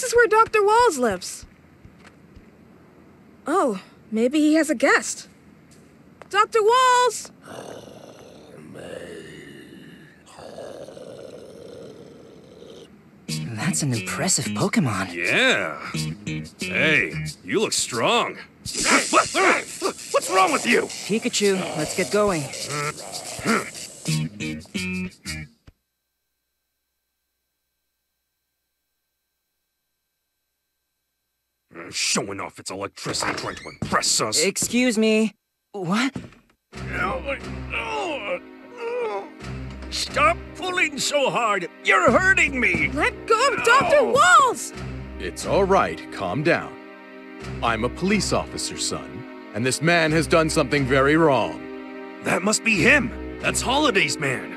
is where Dr. Walls lives. Oh, maybe he has a guest. Dr. Walls! That's an impressive Pokemon. Yeah. Hey, you look strong. What's wrong with you? Pikachu, let's get going. Showing off its electricity trying to impress us. Excuse me. What? Stop pulling so hard. You're hurting me. Let go of Dr. Walls! It's all right. Calm down. I'm a police officer, son, and this man has done something very wrong. That must be him. That's Holiday's man.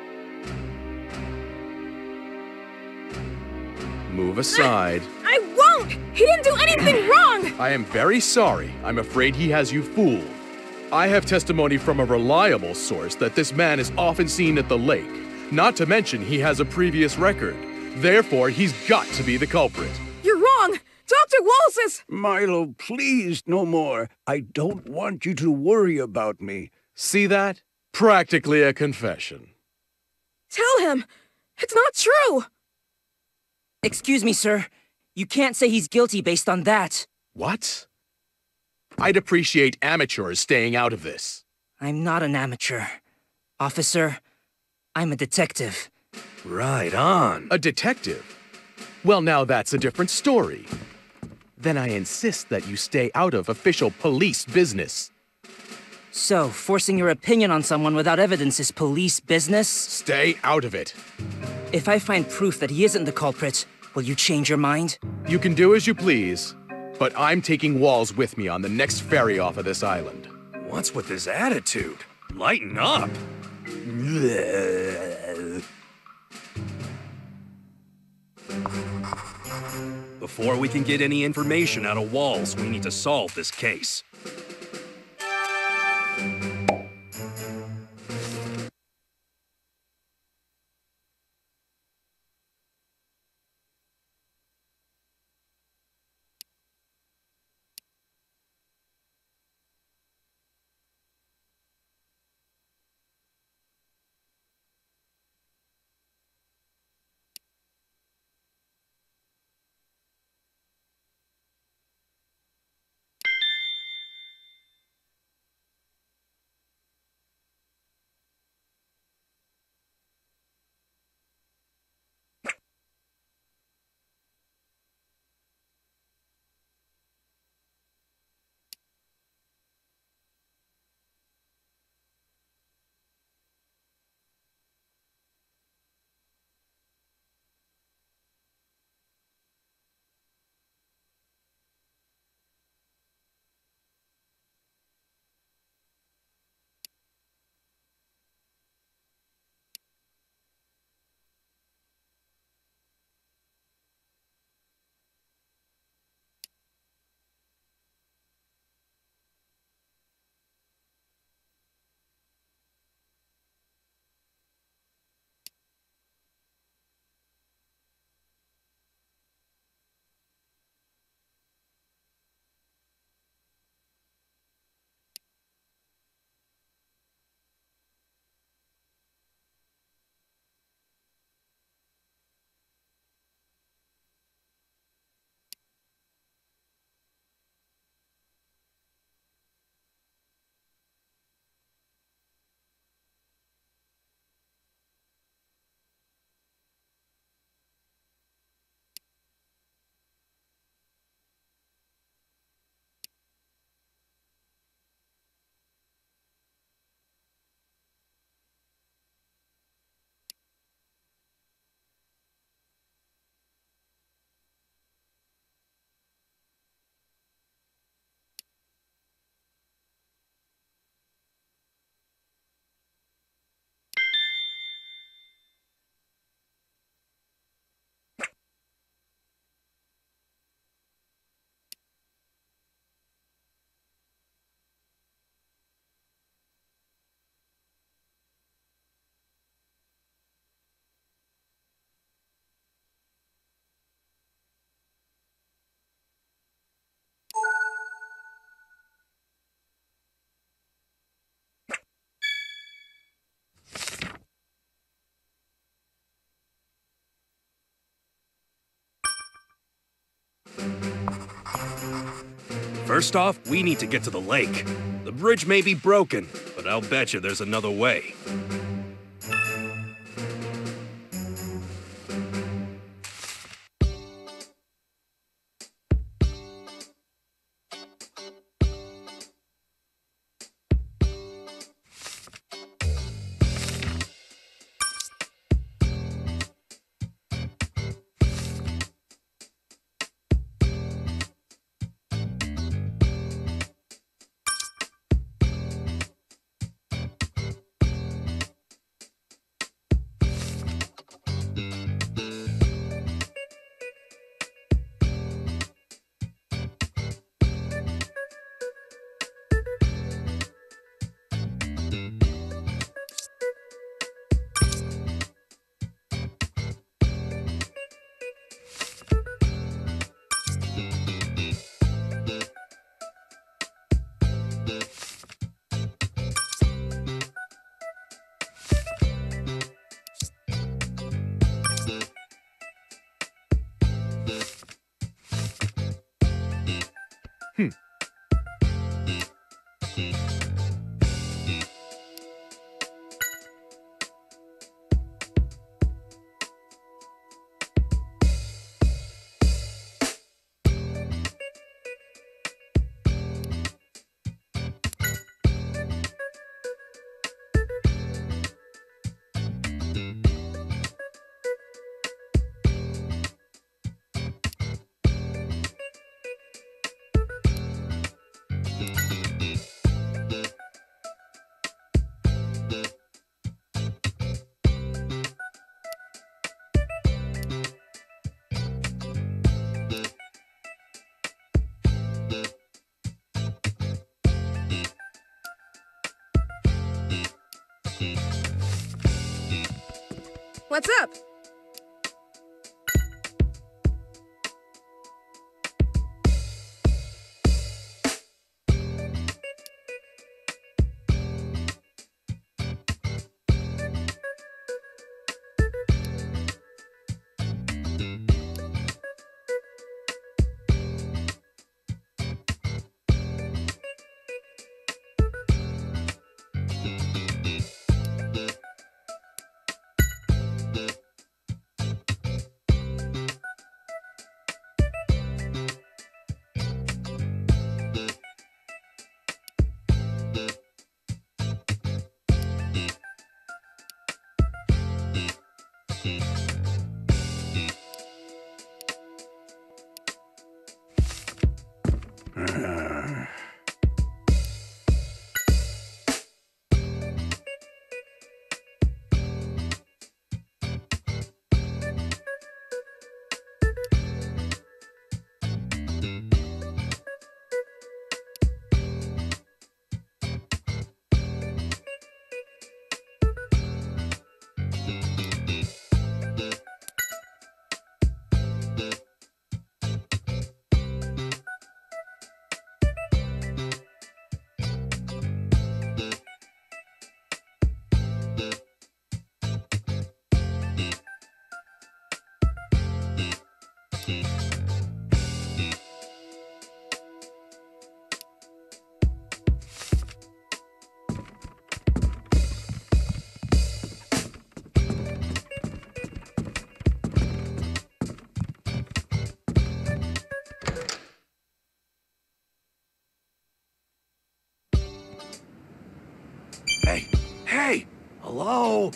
Move aside. I won't! He didn't do anything wrong! I am very sorry. I'm afraid he has you fooled. I have testimony from a reliable source that this man is often seen at the lake. Not to mention he has a previous record. Therefore, he's got to be the culprit. You're wrong! Dr. Walls is— Milo, please, no more. I don't want you to worry about me. See that? Practically a confession. Tell him! It's not true! Excuse me, sir. You can't say he's guilty based on that. What? I'd appreciate amateurs staying out of this. I'm not an amateur. Officer, I'm a detective. Right on. A detective? Well, now that's a different story. Then I insist that you stay out of official police business. So, forcing your opinion on someone without evidence is police business? Stay out of it. If I find proof that he isn't the culprit, will you change your mind? You can do as you please, but I'm taking Walls with me on the next ferry off of this island. What's with this attitude? Lighten up. Before we can get any information out of Walls, we need to solve this case. First off, we need to get to the lake. The bridge may be broken, but I'll bet you there's another way. What's up? Hey! Hello?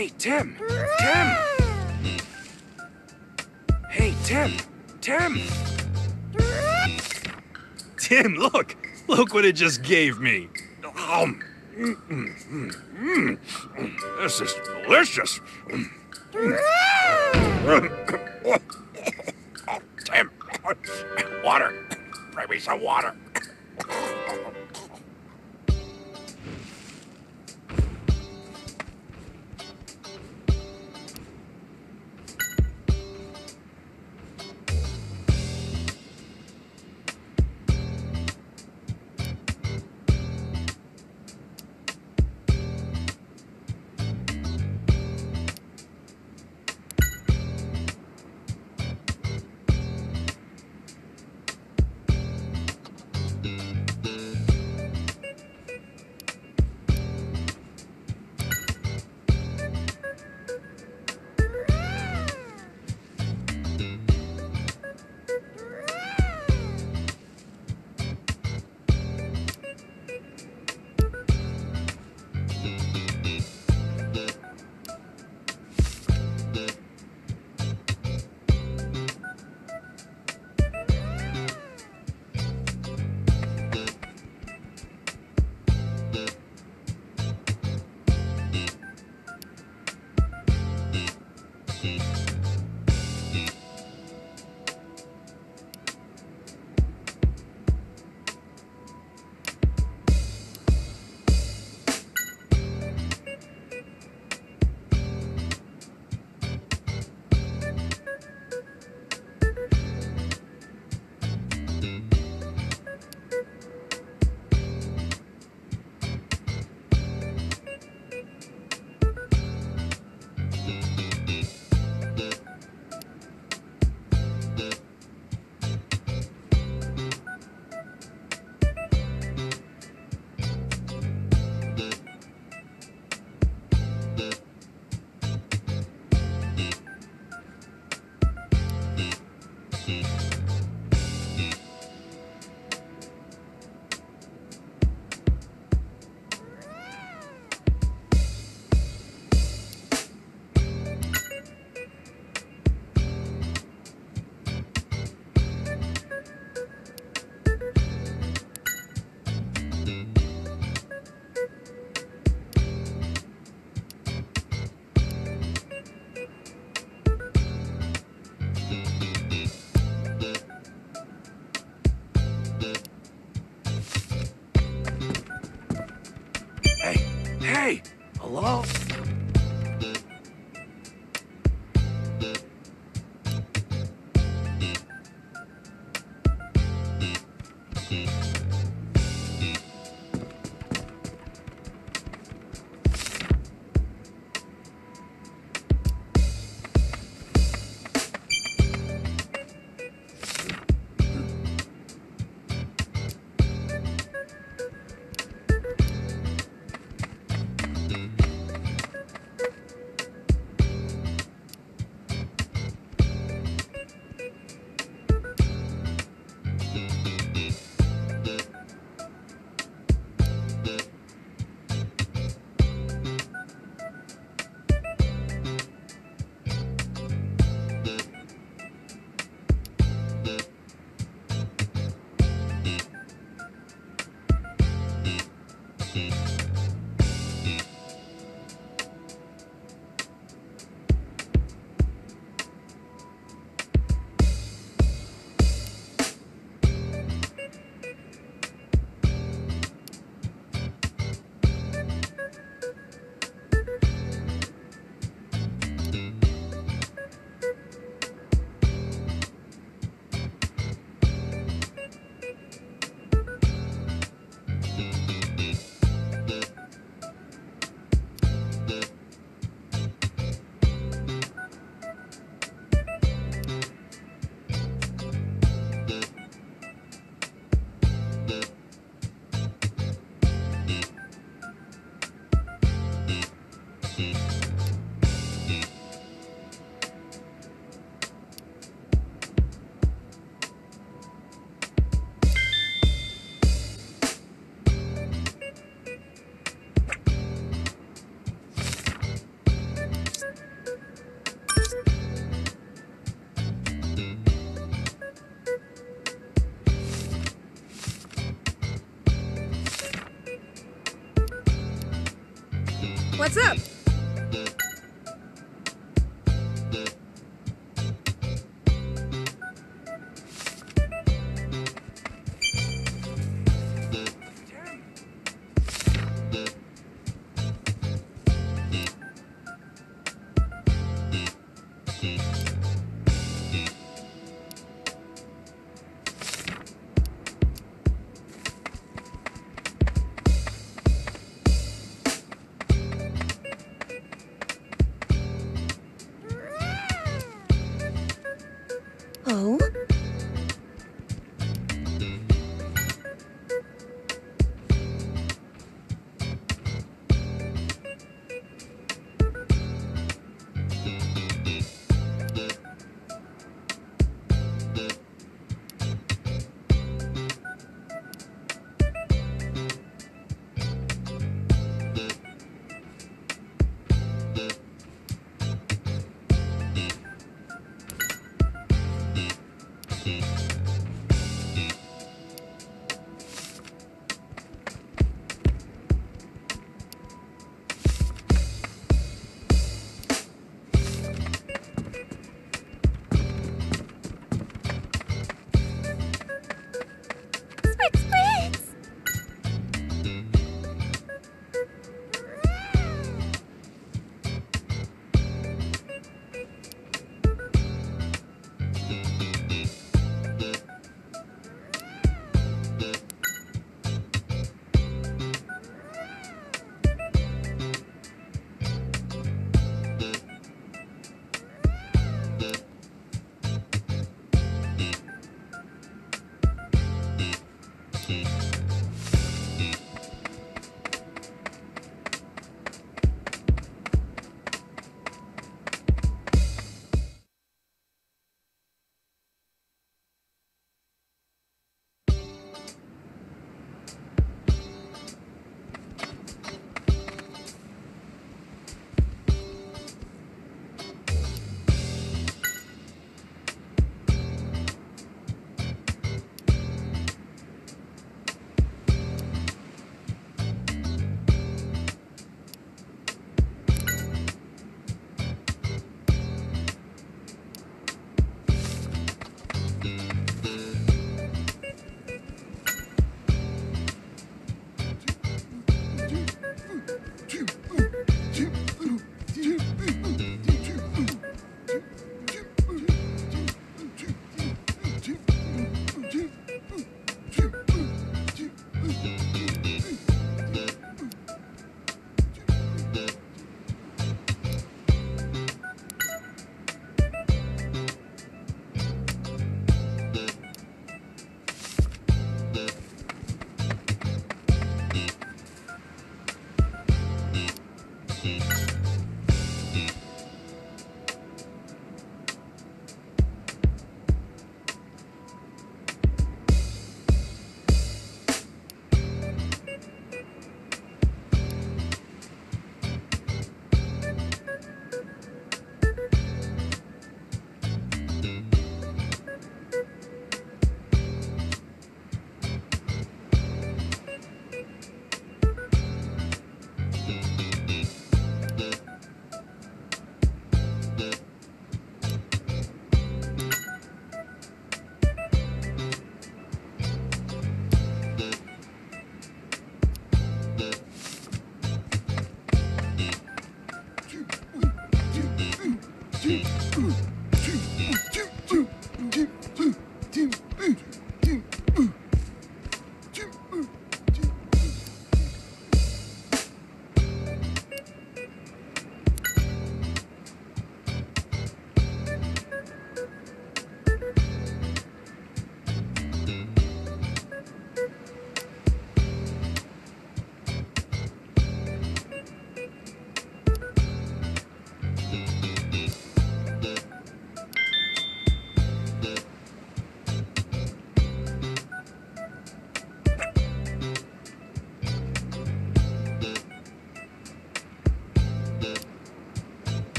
Hey, Tim! Tim! Hey, Tim! Tim! Tim, look! Look what it just gave me! This is delicious! Tim! Water! Bring me some water! Hey! Hello? What's up?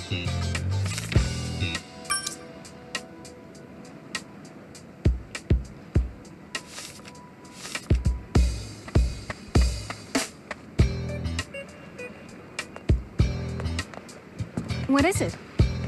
What is it?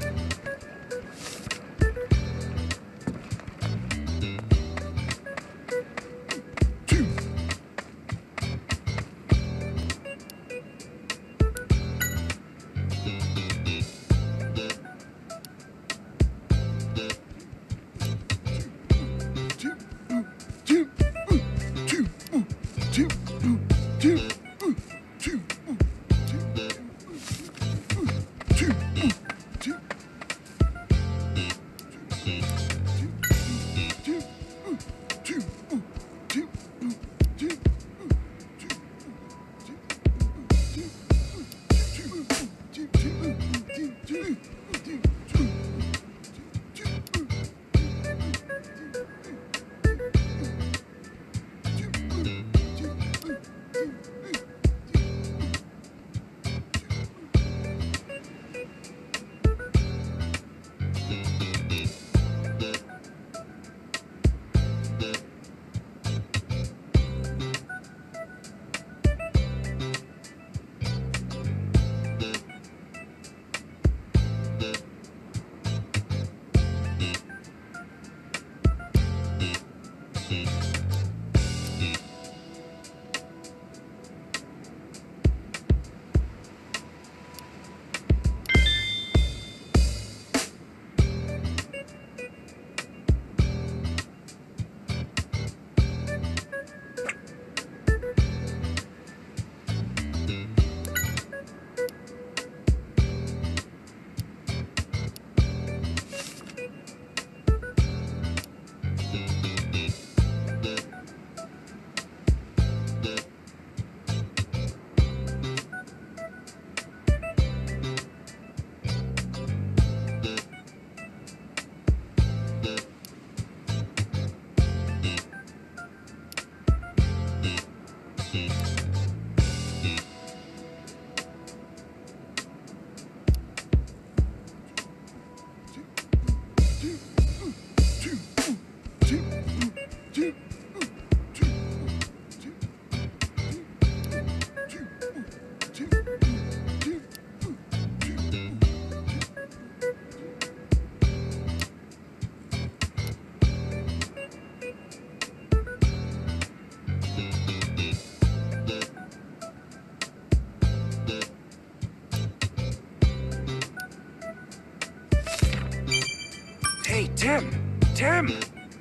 Hey, Tim! Tim!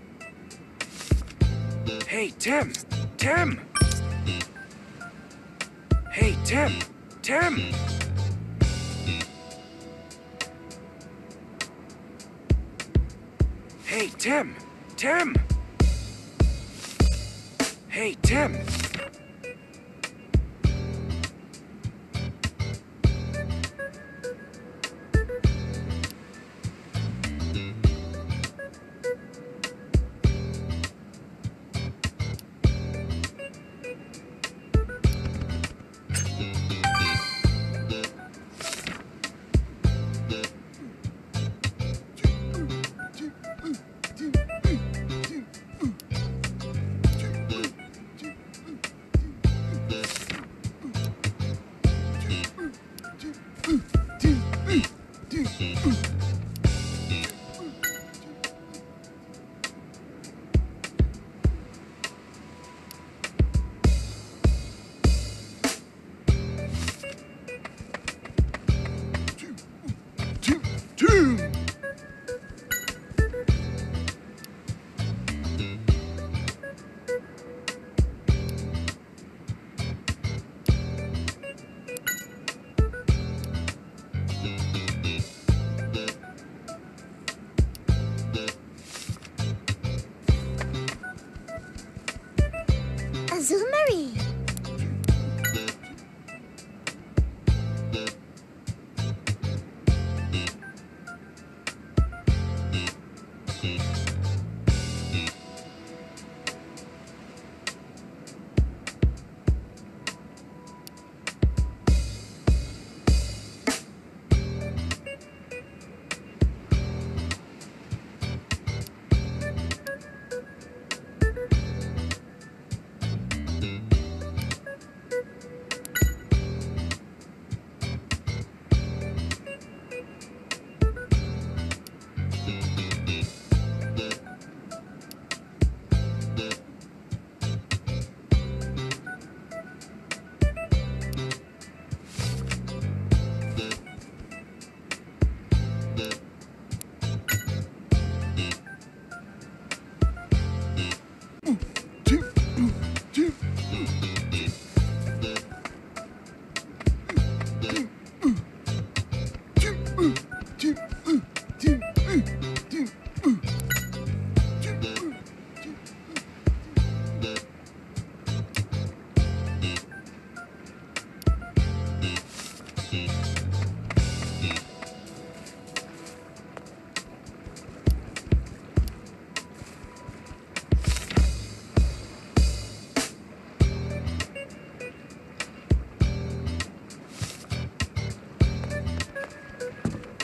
Hey, Tim! Tim! Hey, Tim! Tim! Hey, Tim! Tim! Hey, Tim!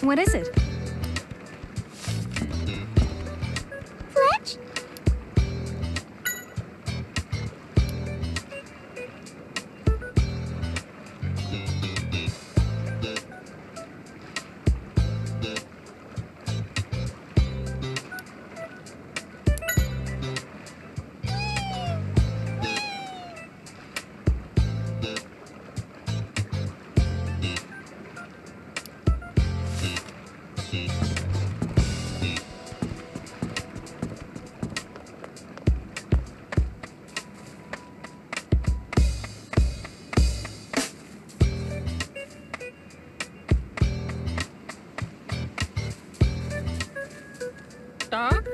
What is it? Fletch? Doc?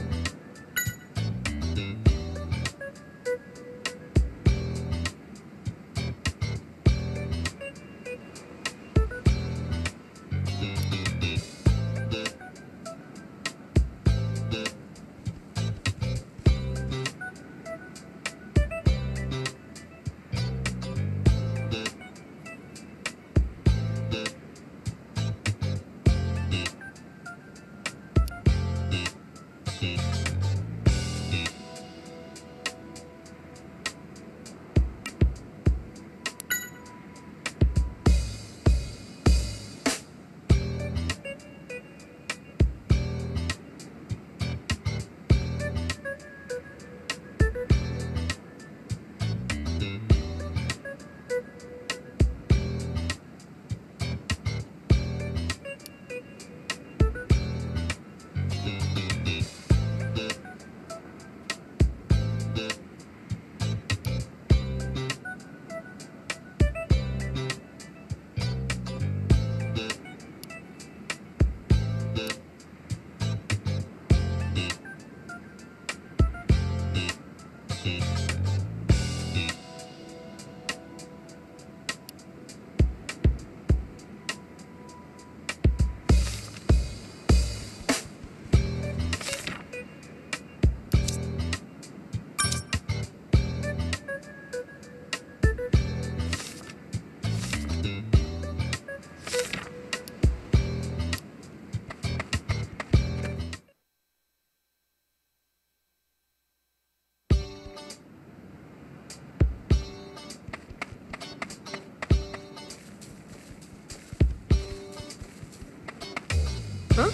Huh?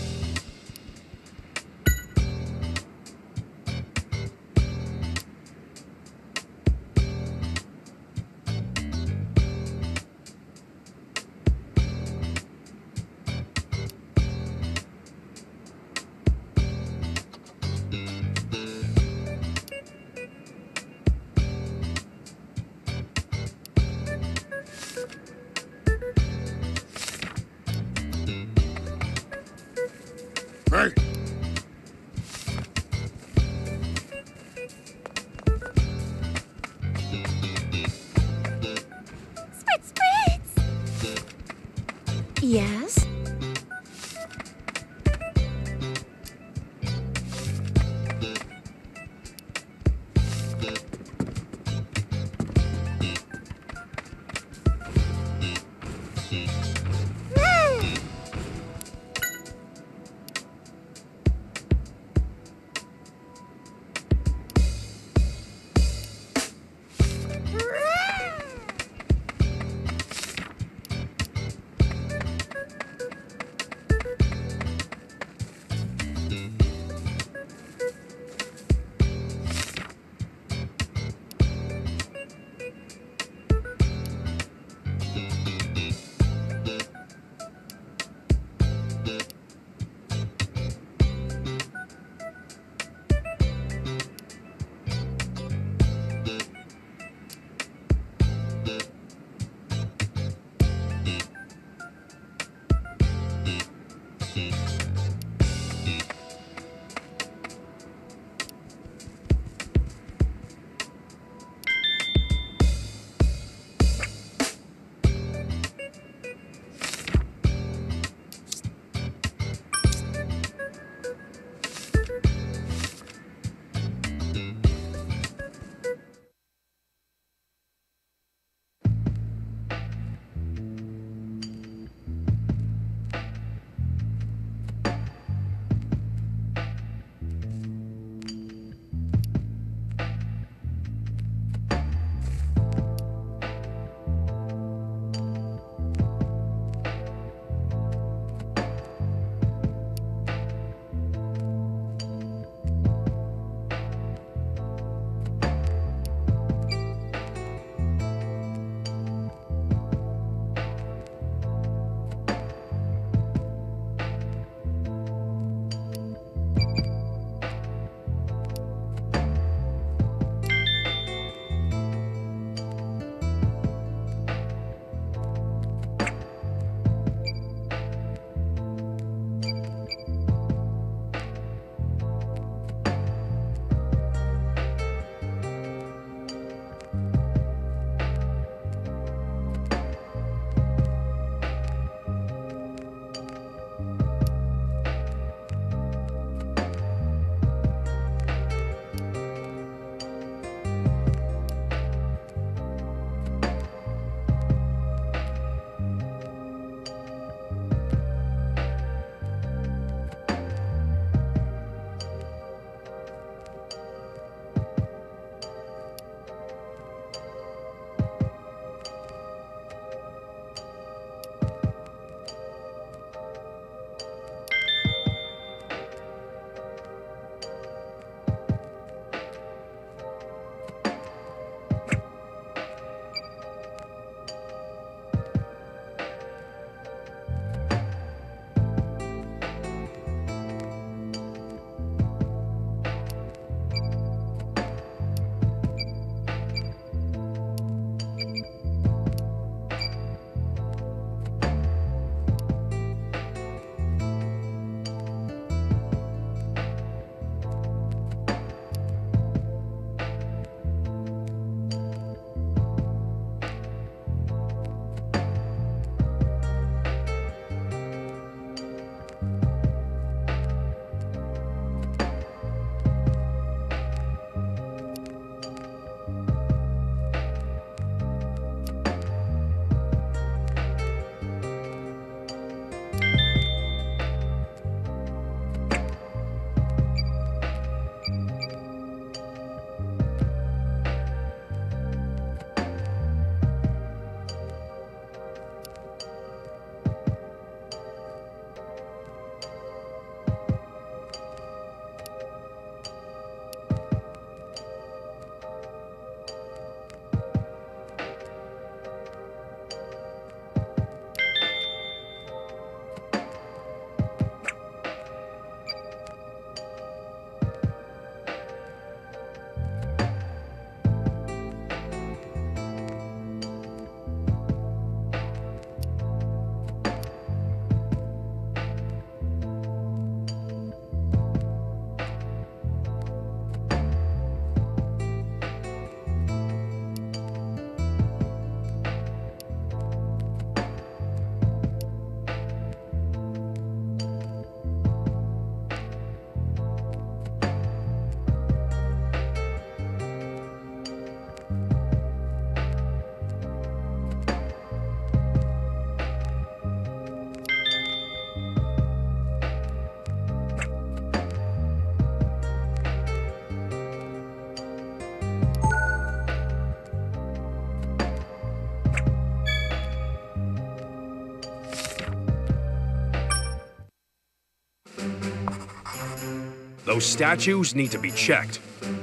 Those statues need to be checked.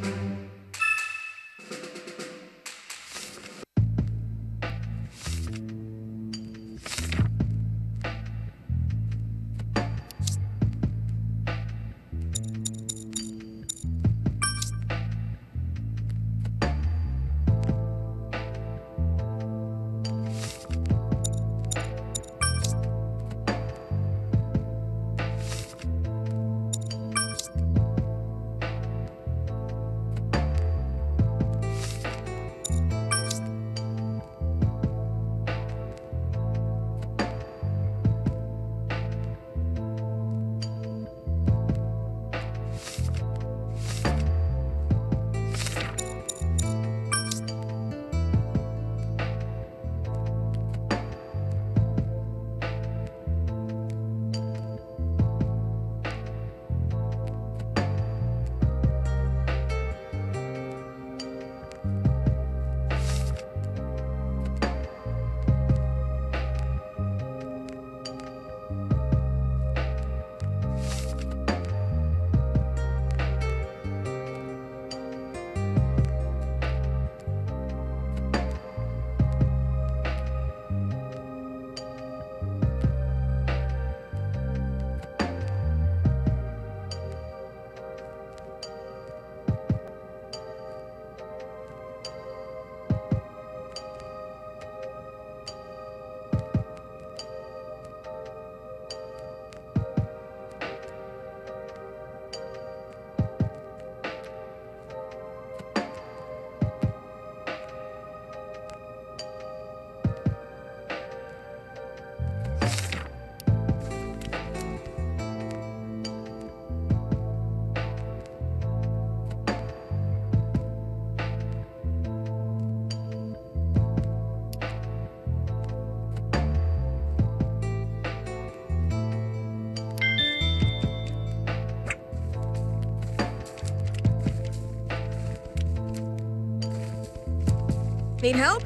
Need help?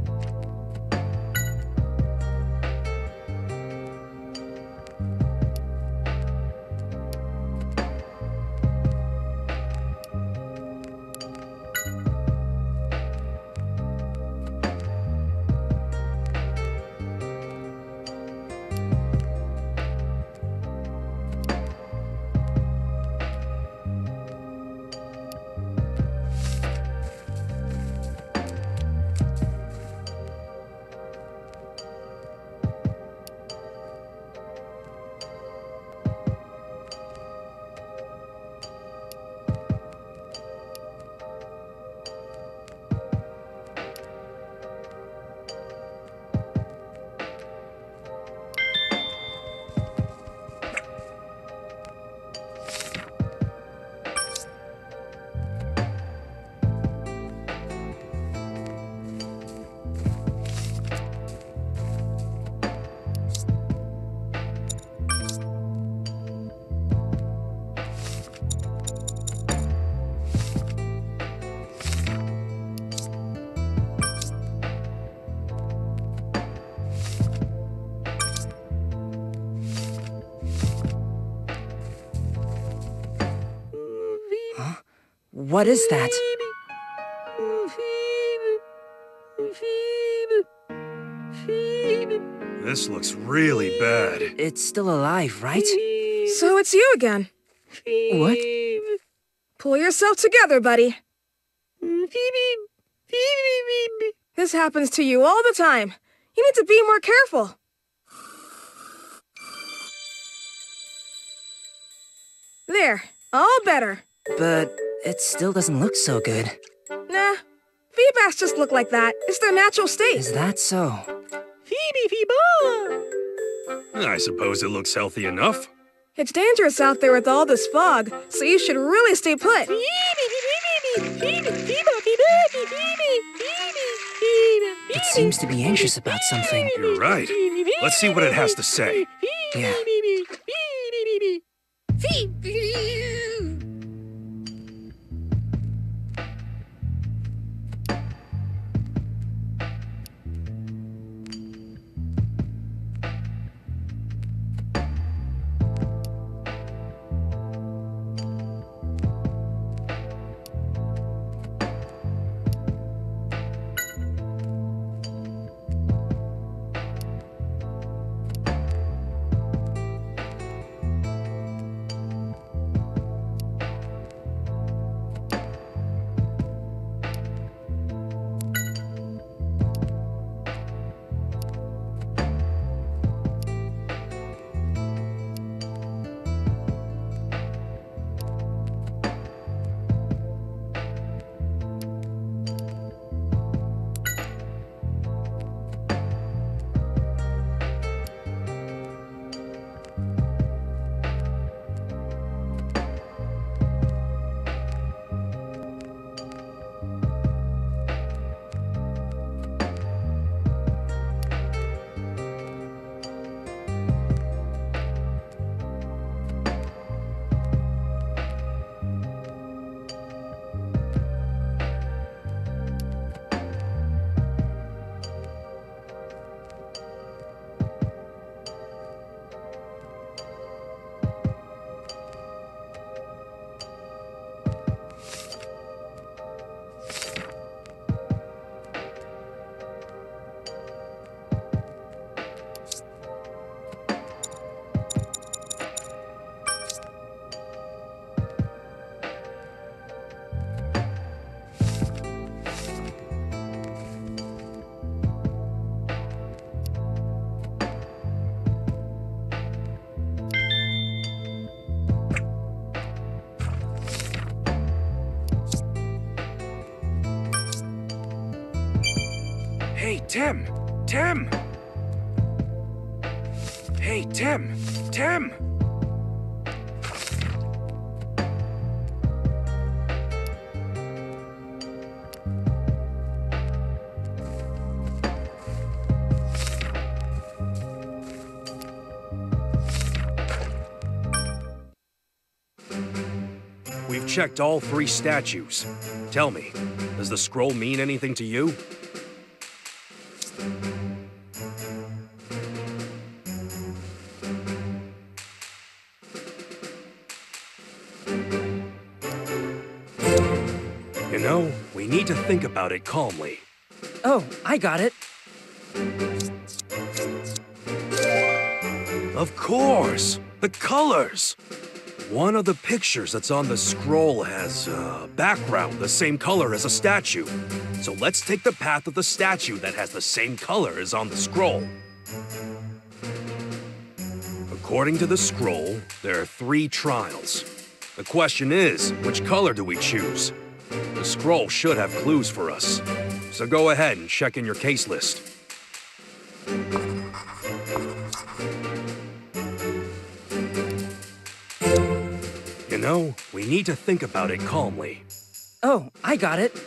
What is that? This looks really bad. It's still alive, right? So it's you again. What? Pull yourself together, buddy. This happens to you all the time. You need to be more careful. There, all better. But it still doesn't look so good. Nah, Feebas just look like that. It's their natural state. Is that so? I suppose it looks healthy enough. It's dangerous out there with all this fog, so you should really stay put. It seems to be anxious about something. You're right. Let's see what it has to say. Yeah. Hey, Tim! Tim! Hey, Tim! Tim! We've checked all 3 statues. Tell me, does the scroll mean anything to you? You know, we need to think about it calmly. Oh, I got it. Of course! The colors! One of the pictures that's on the scroll has a background the same color as a statue. So let's take the path of the statue that has the same color as on the scroll. According to the scroll, there are 3 trials. The question is, which color do we choose? The scroll should have clues for us. So go ahead and check in your case list. You know, we need to think about it calmly. Oh, I got it.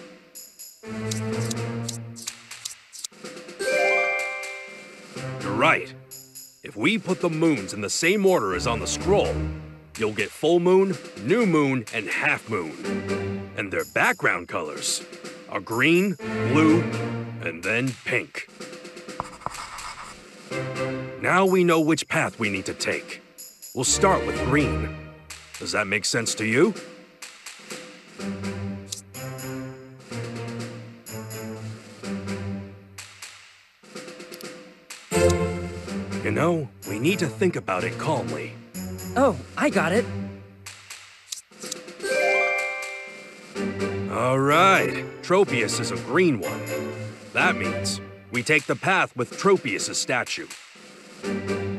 You're right. If we put the moons in the same order as on the scroll, you'll get full moon, new moon, and half moon. And their background colors are green, blue, and then pink. Now we know which path we need to take. We'll start with green. Does that make sense to you? You know, we need to think about it calmly. Oh, I got it. All right, Tropius is a green one. That means we take the path with Tropius' statue.